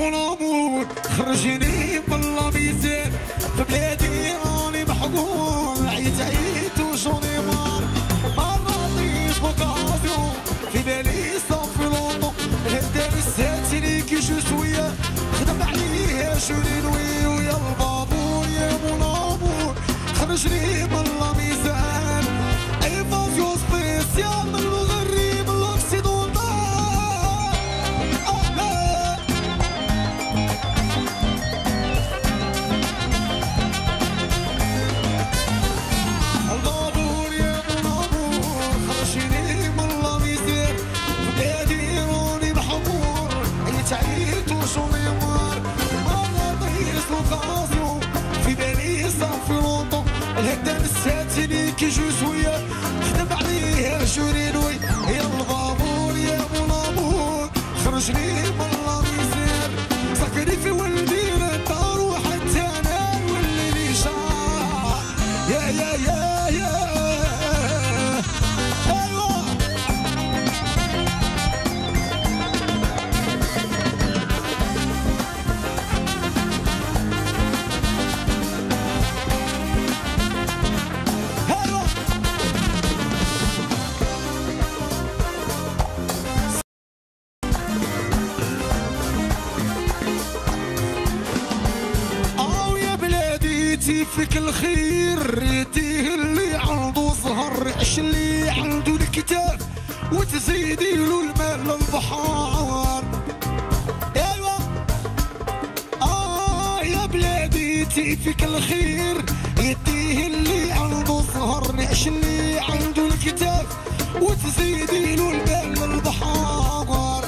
مون خرجني من لاميزان في بلادي راني محقور عيت وجوني مار ما نعطيش بوكازيون في بالي صافي لونطو هدا مساتني كي جو شويه خدم عليه جوني نوي ويا البابور يا مون امور خرجني من لاميزان ايفازيون سبيسيال من المغرب الاوكسيدونتال البابور يا مون امور خرجني من لاميزان بلادي راني محمور عيت وجوني مار ما نعطيش لوكازيون في بالي صافي لونطو الهدا مساتني كي جو شويه خدم عليه جورينوي يا الغابور يا مون امور خرجني من لاميزان سكني في ولدي الدار وحتى انا نولي لي شعر يا ايوا فيك الخير ريتيه اللي عنده زهر عش اللي عنده الكتاب وتزيدي له المال للبحار ايوا يا بلادي فيك الخير يديه اللي عنده زهر نعش اللي عنده الكتاب وتزيدي له المال للبحار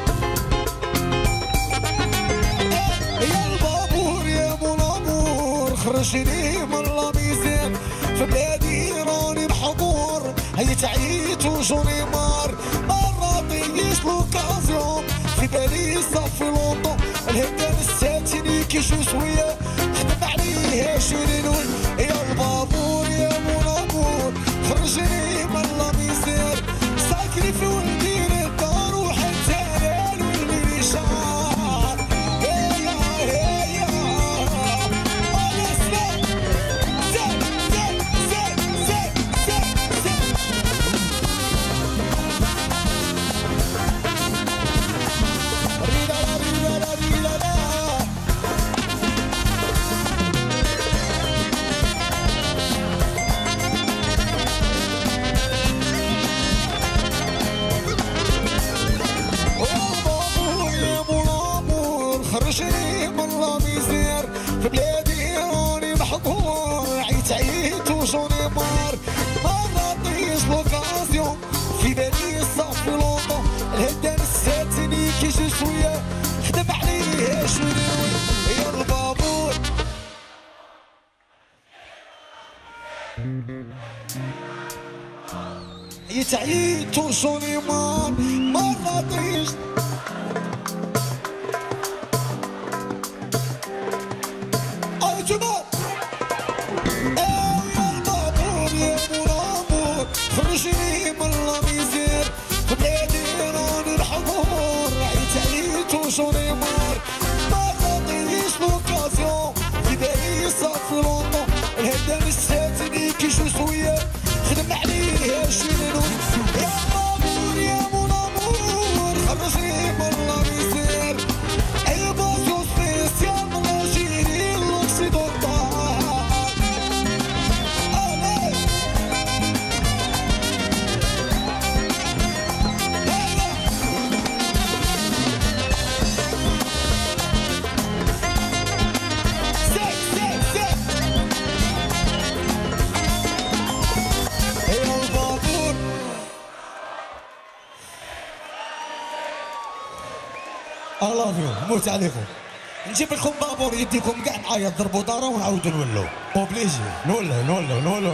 يا البابور يا مون امور خرجني من لاميزان في بلادي راني محظور عيت وجوني مار ما نعطيش لوكازيون في بالي صافي لونطو الهدا مساتني كي جو شويه خدم عليه جورينوي يا البابور يا مون امور خرجني من لاميزان ساكني في ولدي الدار وحتى انا نولي لي شعر خرجني من لاميزان في بلادي راني محظور عيت وجوني مار ما نعطيش لوكازيون في بالي صافي لونطو الهدا مساتني كي جو شويه خدم عليه جورينوي يا البابور عيت وجوني مار ما نعطيش خرجني من لاميزان في بلادي راني محظور عيت وجوني مار ما نعطيش لوكازيون في بالي صافي لونطو الهدا مساتني كي جو شويه خدم عليه جورينوي يا البابور يا مون امور خرجني من لاميزان اي بازيون سبيسيال من الجيري الاوكسيدونتال الله فيكم موت عليكم نجيب لكم بابور يديكم كاع نعيط ضربوا دارة ونعاودوا نولوا اوبليجي نولوا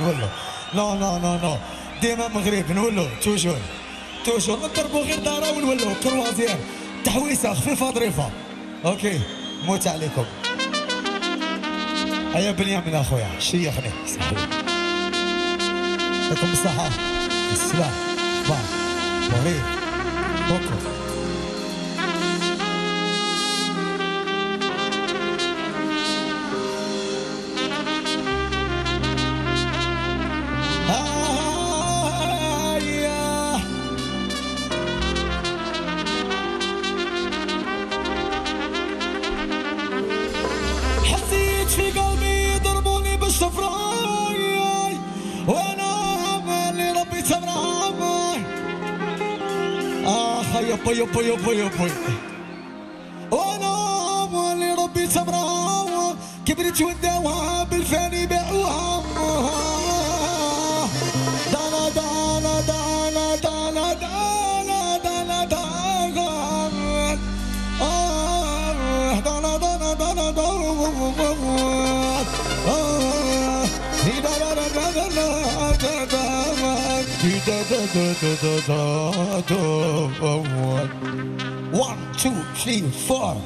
نو ديما مغرب نولوا توجور نضربوا غير دارة ونولوا كروازير تحويسه خفيفه ظريفه اوكي موت عليكم هيا بنيامين اخويا شيخني يعطيكم الصحة السلام بوري بوكو يبا يبا يبا يبا وانا اللي ربي تمرا كبرت وداوها بالفاني باعوها دانا دانا دانا دانا دانا دانا دانا دانا دانا دانا دانا 1 2 3 4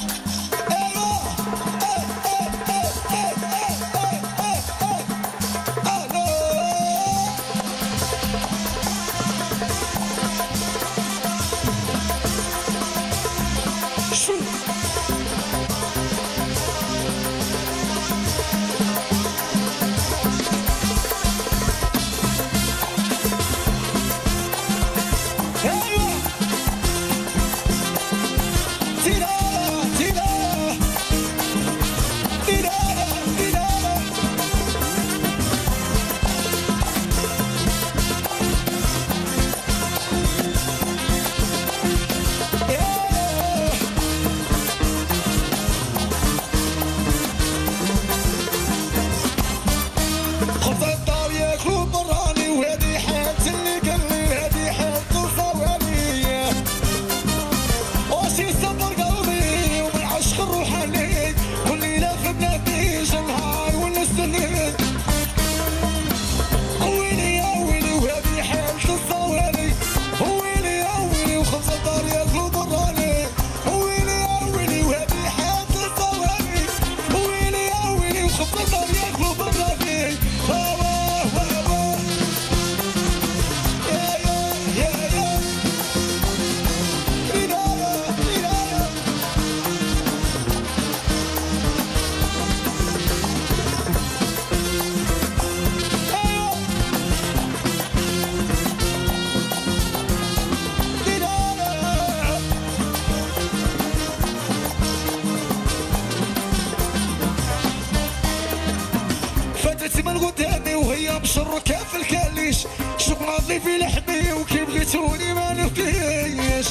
قدامي وهي مشركة في الكاليش شوف ناضلي في لحمي وكي بغيتوني ما نبكيش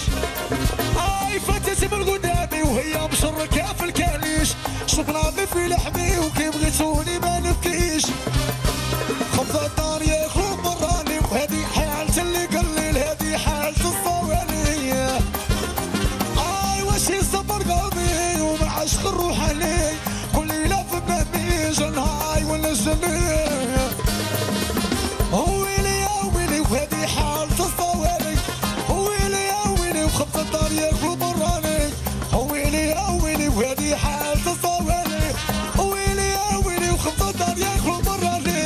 فاتت من قدامي وهي مشركة في الكاليش شوف ناضلي في لحمي وكي بغيتوني ما نبكيش خبزة الدار يا خوب مراني وهذه حالة اللي قليل هذه حالة الصوالي واش يصبر قلبي وما عشق الروح علي كل ليلة في بنامي جنهاي ولا جنيه ويلي يا ويلي وهذه حالة الصوالي ويلي يا ويلي وخبزة الدار يا خوب مراني ويلي يا ويلي وهذه حالة الصوالي ويلي يا ويلي وخبزة الدار يا خوب مراني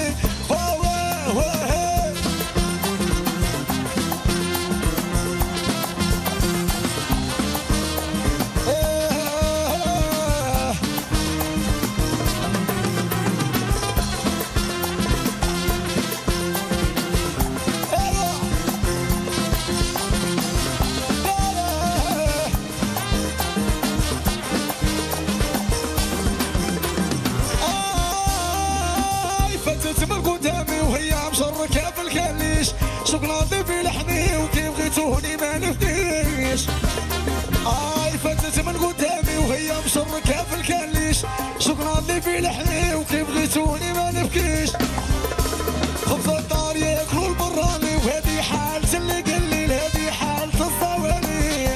مشركة في الكاليش شوكولاتي في لحمي وكي بغيتوني ما نفديش فاتت من قدامي وهي مشركة في الكاليش شوكولاتي في لحمي وكي بغيتوني ما نبكيش خبزة الدار ياكلوا البراني وهذه حالة اللي قليل هذه حالة الصوالي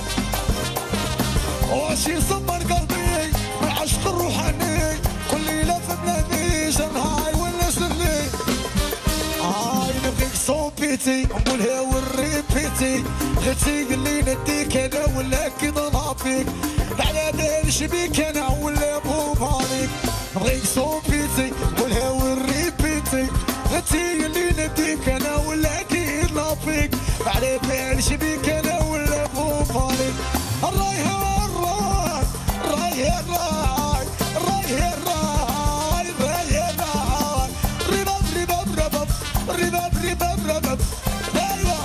واش يصبر قلبي من عشق الروحاني كل ليلة في بلادي جنهاي ولا سني نبغيك صوبيتي نقولها ونريبيتي غيتي قلي نديك انا ولا كي نعطيك على بالش بيك انا ولا بوب عليك نبغيك صوبيتي نقولها ونريبيتي غيتي قلي نديك انا ولا كي نعطيك على بالش بيك انا ولا بوب عليك الراي الراي الراي الراي الراي الراي الراي الراي رباب رباب رباب رباب رباب رباب ايوه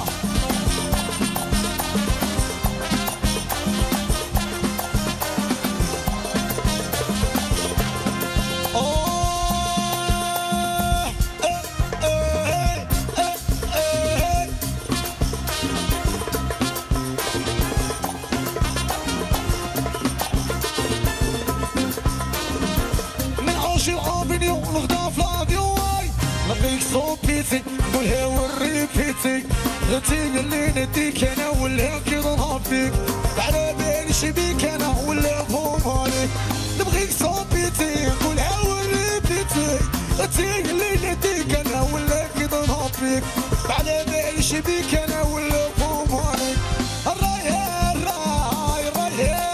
الغدا في لافيون نبغيك صوبيتي نقولها ونريبيتي غنتي اللي نديك انا ولا كي نهض فيك على بالي بيك انا ولا بهم عليك نبغيك صوبيتي نقولها ونريبيتي غنتي اللي نديك انا ولا كي نهض فيك على بالي بيك انا ولا بهم عليك الراي الراي الراي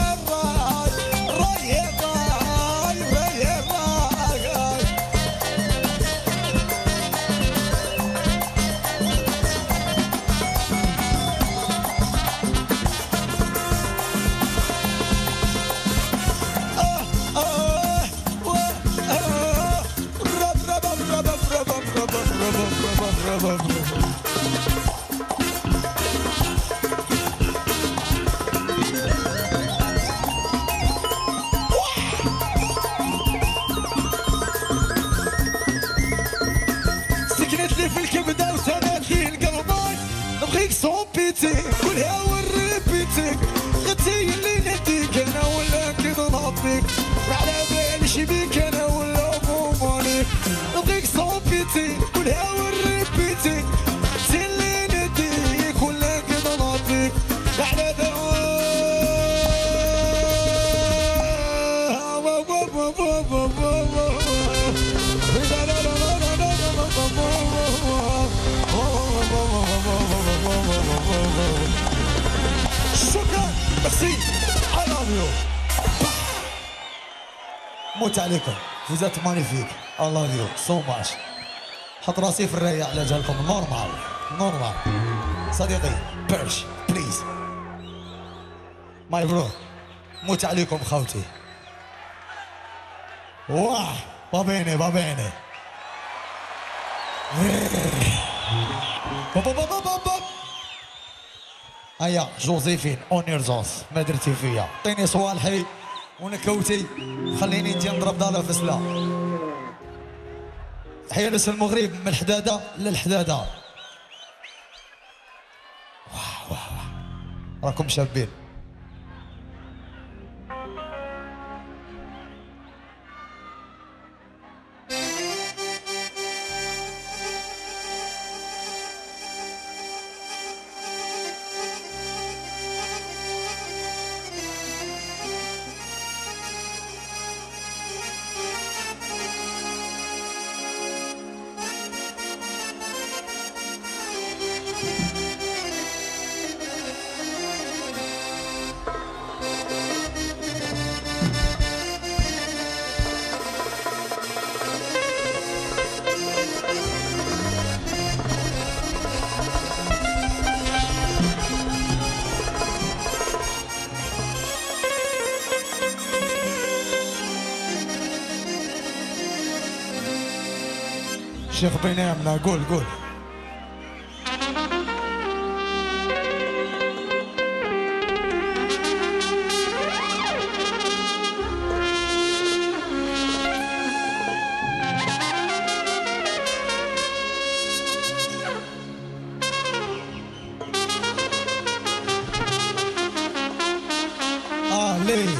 سكنت لي في الكبده وسالت لي القلباي نبغيك صوبيتي قولها وريبيتي غنتي اللي نديك انا ولا كي نهض فيك على بالي شبيك انا ولا بوماليك نبغيك صوبيتي قولها وريبيتي غنتي اللي نديك ولا كي نهض فيك على بالي شكرا ميرسي I love you موت عليكم vous êtes magnifique I love you so much حط راسي في الراية على جالكم نورمال نورمال صديقي بيرش بليز ماي برو موت عليكم خوتي واه بابيني بابيني هيا جوزيفين اونيرزونس ما درتي فيا عطيني صوالحي ونكوتي خليني نجي نضرب داله في سلا تحية لس المغرب من الحداده للحداده واه واه واه راكم شابين شيخ بنيامنا قول قول ليه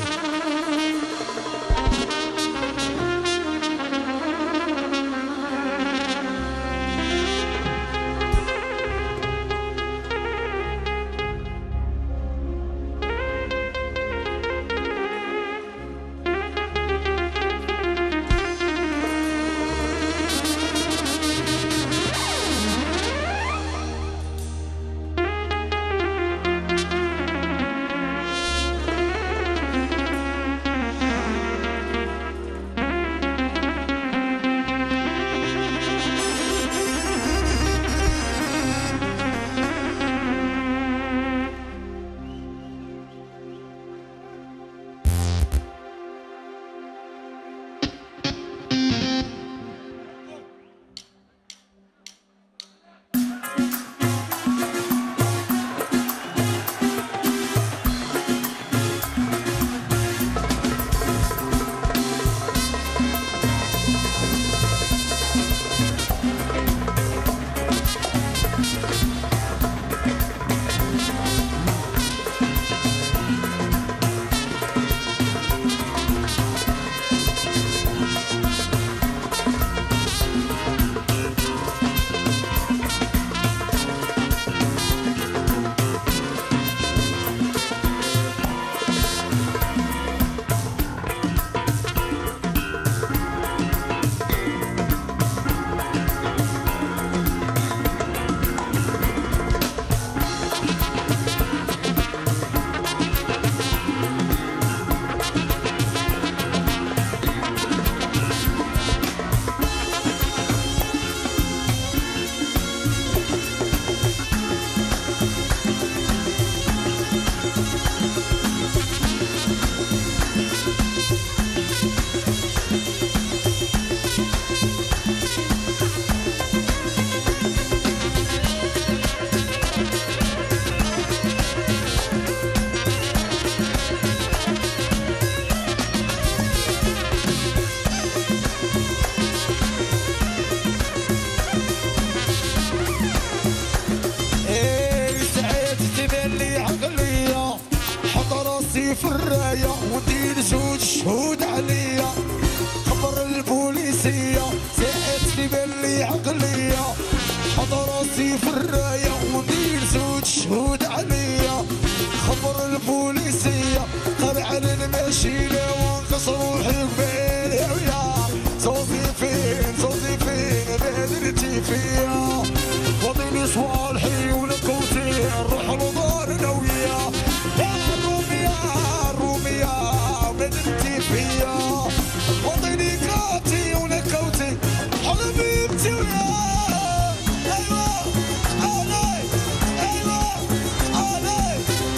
راسي في الرايه وندير زوج شهود عليا. خبر البوليسيه ساعتني باللي عقليه. حط راسي في الرايه وندير زوج شهود عليا. خبر البوليسيه قال على الماشيله وانقص روحي قبالي ويا صوتي فين صوتي فين بادرتي فيا. وطيني صوالحي ولكوتي نروح لدارنا وياه. يا روميا روميا بادرتي فيا. وطيني كاتي ولكوتي حبيبتي وياه. ايوا علي ايوا علي.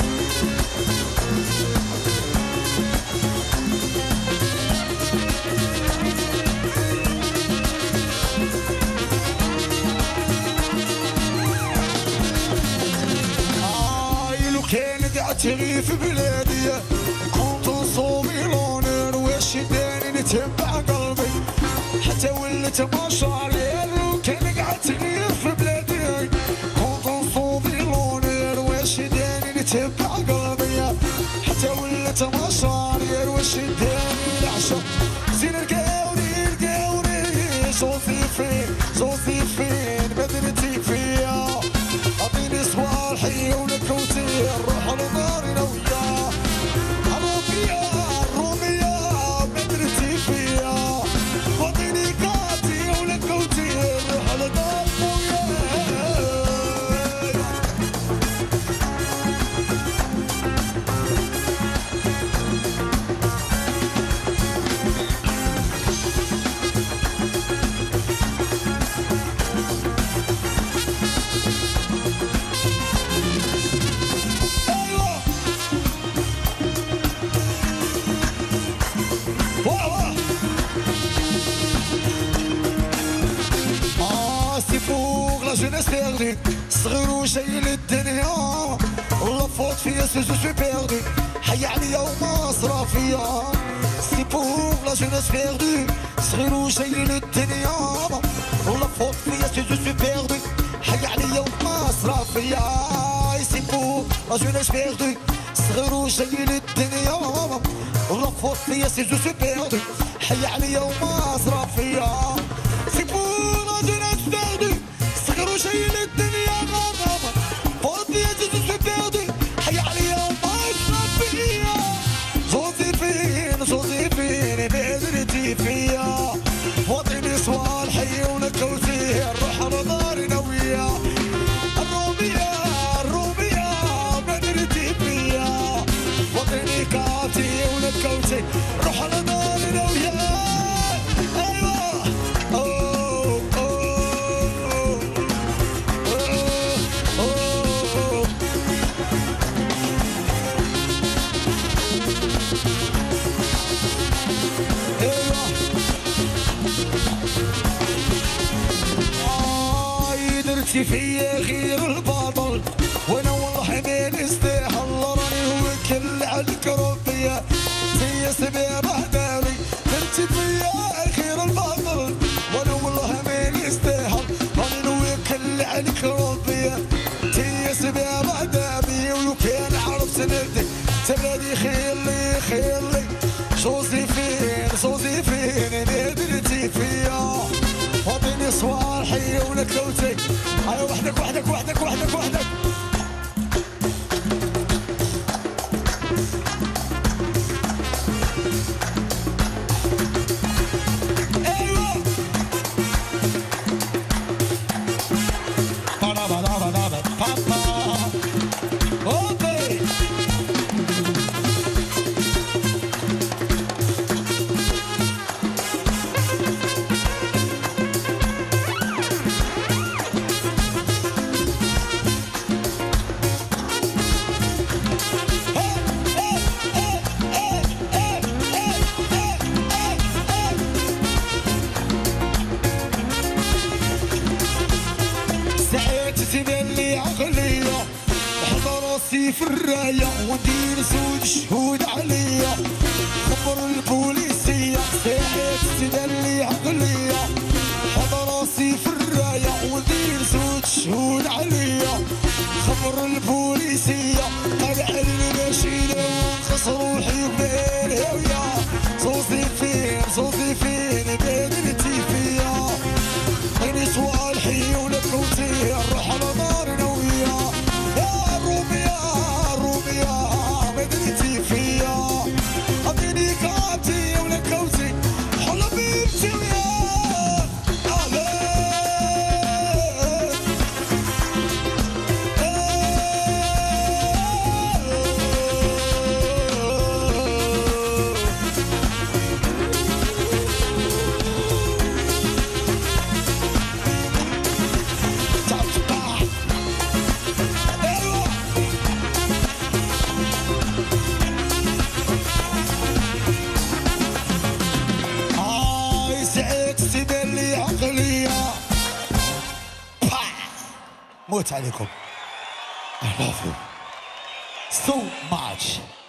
كان قعدتني في بلادي كنت نصومي لونر واش داني نتبع قلبي حتى ولت مشارير. كان قعدتني في بلادي كنت نصومي لونر واش داني نتبع قلبي حتى ولت مشارير. واش داني نعشق زين لقاوني لقاوني صوتي فين صوتي فين بدرتي فيا. اعطيني صوالحي ولكوتي نروح لدارنا وياه. روميا روميا بدرتي فيا. واعطيني كاتي ولكوتي نروح لدارنا وياه. جوناس بيردي صغير وجاي للدنيا والله فوت فيا سو سو بيردي. حي عليا ومصرافيا سي بور لا جوناس بيردي صغير وجاي للدنيا والله فوت فيا سو سو بيردي. حي عليا ومصرافيا سي بور لا جوناس بيردي صغير وجاي للدنيا والله فوت فيا سو سو بيردي. حي عليا ومصرافيا سي بور لا جوناس بيردي صغير وجاي للدنيا غابة فوت فيا سو بيردي. حي عليا ومصرافيا صوتي فين صوتي فين بادرتي فيا. وطيني صوالحي ونكوتي نروح لدارنا وياه. الروميا الروميا بادرتي فيا. وطيني كاتي ونكوتي نروح لدارنا وياه. ايوا اوه اوه اوه. درتي فيا غير الباطل وانا والله ما نستاهل. راني وكل عليك ربي زي سباب اهداري. درتي فيا غير الباطل وانا والله ما نستاهل. راني وكل عليك ربي زي سباب اهداري. ولو كان عرفت ندي تبادي خيرلي خيرلي. صوتي فين صوتي فين درتي فيا. وطيني صوالحي ونكوتي. هاي وحدك وحدك وحدك وحدك وحدك. ايوه بابا بابا بابا بابا اوكي. في الراية وندير زوج شهود عليا. خبر البوليسية ساعات تدلي عقلية. حط راسي في الراية وندير زوج شهود عليا. خبر البوليسية قال علي ماشي ونخسروا موت عليكم. I love you so much.